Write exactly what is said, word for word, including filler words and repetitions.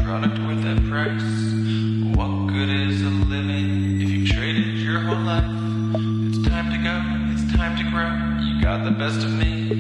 product worth that price? What good is a living if you traded your whole life? It's time to go, it's time to grow. You got the best of me,